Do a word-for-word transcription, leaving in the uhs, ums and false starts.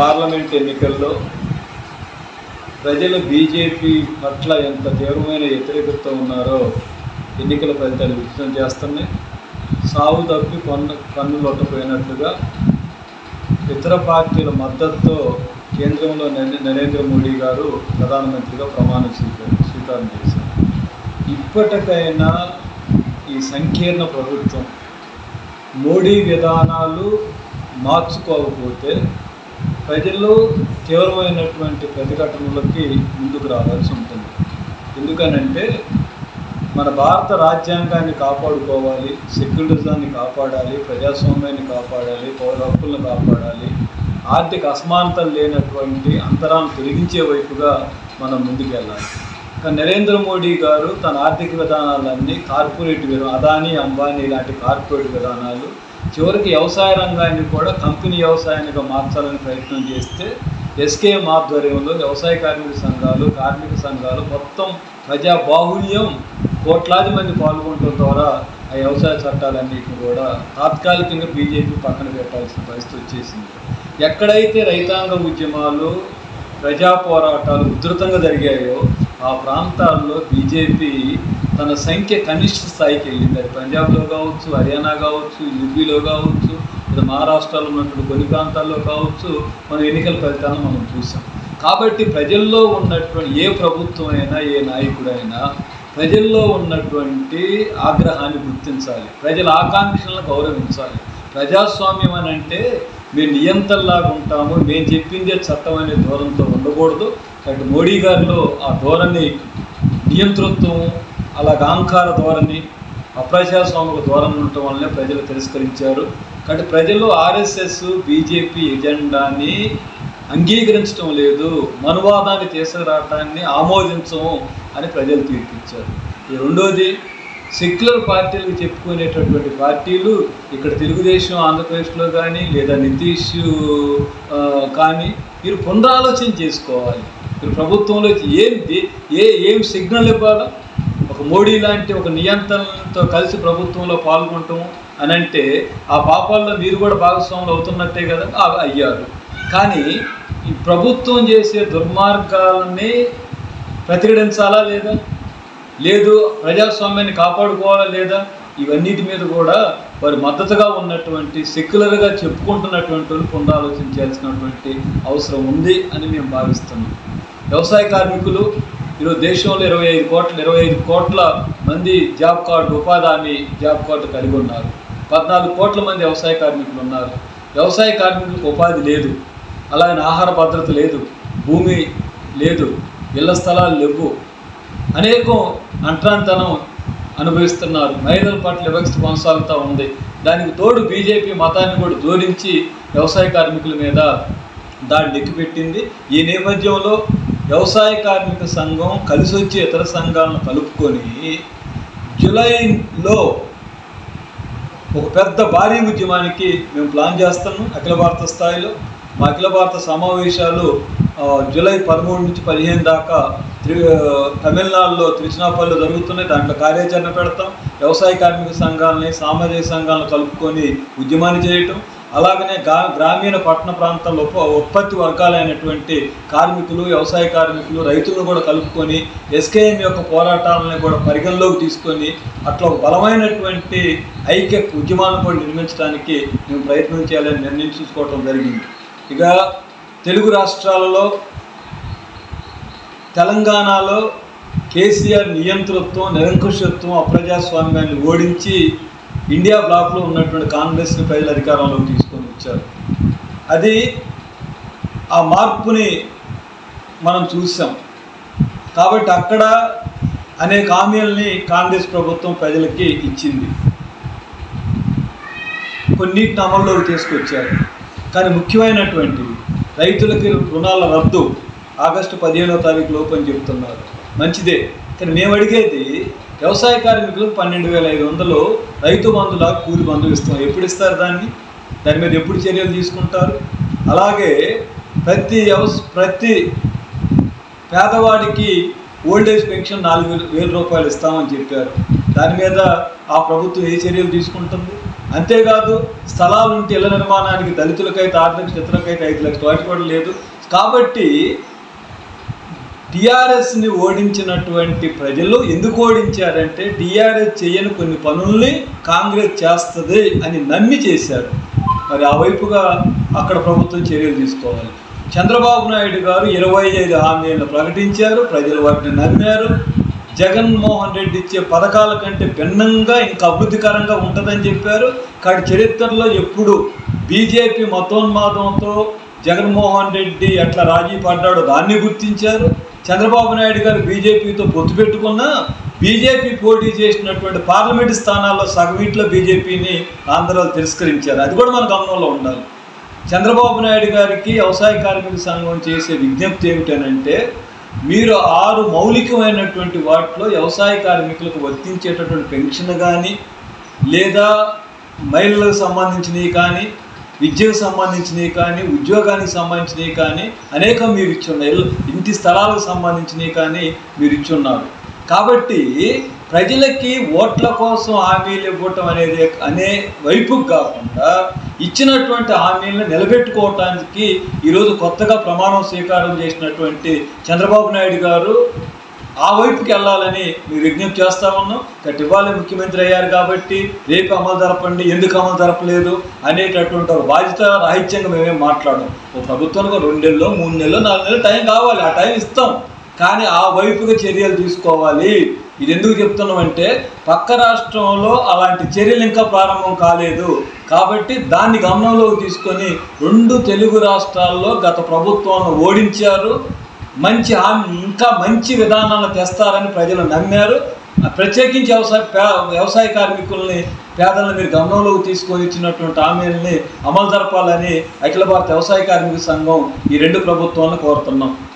Parliament ఎన్నికల్లో ప్రజలు BJP పట్ల ఎంత తీవ్రమైన వ్యతిరేకత ఉన్నారో ఎన్నికల ఫలితాలు విడుదల చేస్తున్నాయి. సాగు తప్పి కొన్న కన్ను లొట్టపోయినట్లుగా ఇతర పార్టీల మద్దతుతో కేంద్రంలో నరేంద్ర మోడీ గారు ప్రధానమంత్రిగా ప్రమాణ స్వీకారం స్వీకారం చేశారు. ఇప్పటికైనా ఈ సంకీర్ణ ప్రభుత్వం మోడీ విధానాలు మార్చుకోకపోతే ప్రజల్లో తీవ్రమైనటువంటి ప్రతిఘటనలకి ముందుకు రావాల్సి ఉంటుంది. ఎందుకనంటే మన భారత రాజ్యాంగాన్ని కాపాడుకోవాలి, సెక్యులరిజాన్ని కాపాడాలి, ప్రజాస్వామ్యాన్ని కాపాడాలి, పౌర హక్కులను కాపాడాలి, ఆర్థిక అసమానతలు లేనటువంటి అంతరాన్ని తొలగించే వైపుగా మనం ముందుకెళ్ళాలి. కానీ నరేంద్ర మోడీ గారు తన ఆర్థిక విధానాలన్నీ కార్పొరేట్ విధానం, అదానీ అంబానీ లాంటి కార్పొరేట్ విధానాలు చివరికి వ్యవసాయ రంగాన్ని కూడా కంపెనీ వ్యవసాయానికి మార్చాలని ప్రయత్నం చేస్తే ఎస్కేఎం ఆధ్వర్యంలో వ్యవసాయ కార్మిక సంఘాలు కార్మిక సంఘాలు మొత్తం ప్రజా బాహుళ్యం కోట్లాది మంది పాల్గొనడం ద్వారా ఆ వ్యవసాయ చట్టాలన్నింటినీ కూడా తాత్కాలికంగా బీజేపీ పక్కన పెట్టాల్సిన పరిస్థితి వచ్చేసింది. ఎక్కడైతే రైతాంగ ఉద్యమాలు ప్రజా పోరాటాలు ఉధృతంగా జరిగాయో ఆ ప్రాంతాల్లో బీజేపీ తన సంఖ్య కనిష్ట స్థాయికి వెళ్ళింది. అది పంజాబ్లో కావచ్చు, హర్యానా కావచ్చు, యూపీలో కావచ్చు, లేదా మహారాష్ట్రలో ఉన్నటువంటి కొన్ని ప్రాంతాల్లో కావచ్చు, మనం ఎన్నికల ఫలితాలను మనం చూసాం. కాబట్టి ప్రజల్లో ఉన్నటువంటి ఏ ప్రభుత్వం అయినా ఏ నాయకుడైనా ప్రజల్లో ఉన్నటువంటి ఆగ్రహాన్ని గుర్తించాలి, ప్రజల ఆకాంక్షలను గౌరవించాలి. ప్రజాస్వామ్యం అని అంటే మేము నియంతల్లాగా ఉంటాము, మేము చెప్పిందే చట్టం అనే ధోరణితో ఉండకూడదు. కాబట్టి మోడీ గారిలో ఆ ధోరణి నియంతృత్వం, అలాగ అహంకార ధోరణి, అప్రజాస్వామిక ధోరణి ఉండటం వల్లనే ప్రజలు తిరస్కరించారు. కాబట్టి ప్రజలు ఆర్ఎస్ఎస్ బీజేపీ ఎజెండాని అంగీకరించడం లేదు, మనువాదాన్ని తీసుకురావటాన్ని ఆమోదించము అని ప్రజలు తీర్పిచ్చారు. ఈ రెండోది, సెక్యులర్ పార్టీలకు చెప్పుకునేటటువంటి పార్టీలు ఇక్కడ తెలుగుదేశం ఆంధ్రప్రదేశ్లో కానీ లేదా నితీష్ కానీ మీరు పునరాలోచన చేసుకోవాలి. మీరు ప్రభుత్వంలో ఏంటి ఏ ఏం సిగ్నల్ ఇవ్వాలా? ఒక మోడీ లాంటి ఒక నియంత్రణతో కలిసి ప్రభుత్వంలో పాల్గొనటం అని అంటే ఆ పాపాల్లో మీరు కూడా భాగస్వాములు అవుతున్నట్టే కదా. అయ్యారు. కానీ ఈ ప్రభుత్వం చేసే దుర్మార్గాలని ప్రతిఘటించాలా లేదా, లేదు ప్రజాస్వామ్యాన్ని కాపాడుకోవాలా లేదా, ఇవన్నిటి మీద కూడా వారి మద్దతుగా ఉన్నటువంటి సెక్యులర్గా చెప్పుకుంటున్నటువంటి వాళ్ళు పునరాలోచించాల్సినటువంటి అవసరం ఉంది అని మేము భావిస్తున్నాం. వ్యవసాయ కార్మికులు ఈరోజు దేశంలో ఇరవై ఐదు కోట్ల ఇరవై ఐదు కోట్ల మంది జాబ్ కార్డు ఉపాధి హామీ జాబ్ కార్డు కలిగి ఉన్నారు. పద్నాలుగు కోట్ల మంది వ్యవసాయ కార్మికులు ఉన్నారు. వ్యవసాయ కార్మికులకు ఉపాధి లేదు, అలాగే ఆహార భద్రత లేదు, భూమి లేదు, ఇళ్ల స్థలాలు లేవు, అనేకం అంటరాంతనం అనుభవిస్తున్నారు. మహిళల పట్ల వివక్ష కొనసాగుతూ ఉంది. దానికి తోడు బీజేపీ మతాన్ని కూడా జోడించి వ్యవసాయ కార్మికుల మీద దాడి నెక్కిపెట్టింది. ఈ నేపథ్యంలో వ్యవసాయ కార్మిక సంఘం కలిసి వచ్చే ఇతర సంఘాలను కలుపుకొని జూలైలో ఒక పెద్ద భారీ ఉద్యమానికి మేము ప్లాన్ చేస్తున్నాం. అఖిల భారత స్థాయిలో మా అఖిల భారత సమావేశాలు జూలై పదమూడు నుంచి పదిహేను దాకా త్రి తమిళనాడులో తిరుచినాపల్లిలో జరుగుతున్నాయి. దాంట్లో కార్యాచరణ పెడతాం. వ్యవసాయ కార్మిక సంఘాలని సామాజిక సంఘాలను కలుపుకొని ఉద్యమాన్ని చేయటం, అలాగనే గా గ్రామీణ పట్టణ ప్రాంతాల్లో ఉప ఉత్పత్తి వర్గాలైనటువంటి కార్మికులు, వ్యవసాయ కార్మికులు, రైతులను కూడా కలుపుకొని ఎస్కేఎం యొక్క పోరాటాలను కూడా పరిగణలోకి తీసుకొని అట్లా బలమైనటువంటి ఐక్య ఉద్యమాలను కూడా నిర్మించడానికి మేము ప్రయత్నం చేయాలని నిర్ణయించుకోవటం జరిగింది. ఇక తెలుగు రాష్ట్రాలలో తెలంగాణలో కేసీఆర్ నియంతృత్వం, నిరంకుశత్వం, అప్రజాస్వామ్యాన్ని ఓడించి ఇండియా బ్లాక్లో ఉన్నటువంటి కాంగ్రెస్ని ప్రజల అధికారంలోకి తీసుకొని వచ్చారు. అది ఆ మార్పుని మనం చూసాం. కాబట్టి అక్కడ అనేక హామీలని కాంగ్రెస్ ప్రభుత్వం ప్రజలకి ఇచ్చింది, కొన్నిటిని అమల్లోకి తీసుకొచ్చారు. కానీ ముఖ్యమైనటువంటివి రైతులకి రుణాల రద్దు ఆగస్టు పదిహేనవ తారీఖు లోపు అని చెప్తున్నారు. మంచిదే. కానీ మేము అడిగేది వ్యవసాయ కార్మికులకు పన్నెండు వేల ఐదు వందలు రైతు బంధులా కూలి బంధువు ఇస్తాం. ఎప్పుడు ఇస్తారు దాన్ని? దాని మీద ఎప్పుడు చర్యలు తీసుకుంటారు? అలాగే ప్రతి వ్యవస ప్రతి పేదవాడికి ఓల్డేజ్ పెన్షన్ నాలుగు వేల రూపాయలు ఇస్తామని చెప్పారు. దాని మీద ఆ ప్రభుత్వం ఏ చర్యలు తీసుకుంటుంది? అంతేకాదు స్థలాలు ఉంటే ఇళ్ల నిర్మాణానికి దళితులకైతే ఆరు లక్షలు, ఇతరులకైతే ఐదు లక్షలు, వాటి కూడా లేదు. కాబట్టి టీఆర్ఎస్ని ఓడించినటువంటి ప్రజలు ఎందుకు ఓడించారంటే టీఆర్ఎస్ చేయని కొన్ని పనుల్ని కాంగ్రెస్ చేస్తుంది అని నమ్మి చేశారు. మరి ఆ వైపుగా అక్కడ ప్రభుత్వం చర్యలు తీసుకోవాలి. చంద్రబాబు నాయుడు గారు ఇరవై ఐదు హామీలను ప్రకటించారు, ప్రజలు వాటిని నమ్మారు. జగన్మోహన్ రెడ్డి ఇచ్చే పథకాల కంటే భిన్నంగా ఇంకా అభివృద్ధికరంగా ఉంటుందని చెప్పారు. కానీ చరిత్రలో ఎప్పుడు బీజేపీ మతోన్మాదంతో జగన్మోహన్ రెడ్డి ఎట్లా రాజీ పడ్డాడో దాన్ని గుర్తించారు. చంద్రబాబు నాయుడు గారు బీజేపీతో పొత్తు పెట్టుకున్నా బీజేపీ పోటీ చేసినటువంటి పార్లమెంటు స్థానాల్లో సగవీట్లో బీజేపీని ఆంధ్రాలో తిరస్కరించారు. అది కూడా మన గమనంలో ఉండాలి. చంద్రబాబు నాయుడు గారికి వ్యవసాయ కార్మిక సంఘం చేసే విజ్ఞప్తి ఏమిటనంటే మీరు ఆరు మౌలికమైనటువంటి వాటిలో వ్యవసాయ కార్మికులకు వర్తించేటటువంటి పెన్షన్ కానీ లేదా మహిళలకు సంబంధించినవి కానీ విద్యకు సంబంధించినవి కానీ ఉద్యోగానికి సంబంధించినవి కానీ అనేకం మీరు ఇచ్చున్నారు. ఇంటి స్థలాలకు సంబంధించినవి కానీ మీరు ఇచ్చున్నారు. కాబట్టి ప్రజలకి ఓట్ల కోసం హామీలు ఇవ్వటం అనేది అనే వైపుకు కాకుండా ఇచ్చినటువంటి హామీలను నిలబెట్టుకోవటానికి ఈరోజు కొత్తగా ప్రమాణం స్వీకారం చేసినటువంటి చంద్రబాబు నాయుడు గారు ఆ వైపుకి వెళ్ళాలని మీరు విజ్ఞప్తి చేస్తా ఉన్నాం. కాబట్టి ఇవాళ ముఖ్యమంత్రి అయ్యారు కాబట్టి రేపు అమలు జరపండి, ఎందుకు అమలు జరపలేదు అనేటటువంటి ఒక బాధ్యత రాహిత్యంగా మేమేం మాట్లాడడం. ఓ ప్రభుత్వానికి రెండు నెలలో మూడు నెలలు నాలుగు నెలలు టైం కావాలి, ఆ టైం ఇస్తాం. కానీ ఆ వైపుగా చర్యలు తీసుకోవాలి. ఇది ఎందుకు చెప్తున్నామంటే పక్క రాష్ట్రంలో అలాంటి చర్యలు ఇంకా ప్రారంభం కాలేదు కాబట్టి దాన్ని గమనంలోకి తీసుకొని రెండు తెలుగు రాష్ట్రాల్లో గత ప్రభుత్వాలను ఓడించారు. మంచి ఇంకా మంచి విధానాలను తెస్తారని ప్రజలు నమ్మారు. ప్రత్యేకించి వ్యవసాయ వ్యవసాయ కార్మికుల్ని పేదలను మీరు గమనంలోకి తీసుకొని ఇచ్చినటువంటి హామీలని అమలు జరపాలని అఖిల భారత వ్యవసాయ కార్మిక సంఘం ఈ రెండు ప్రభుత్వాలను కోరుతున్నాం.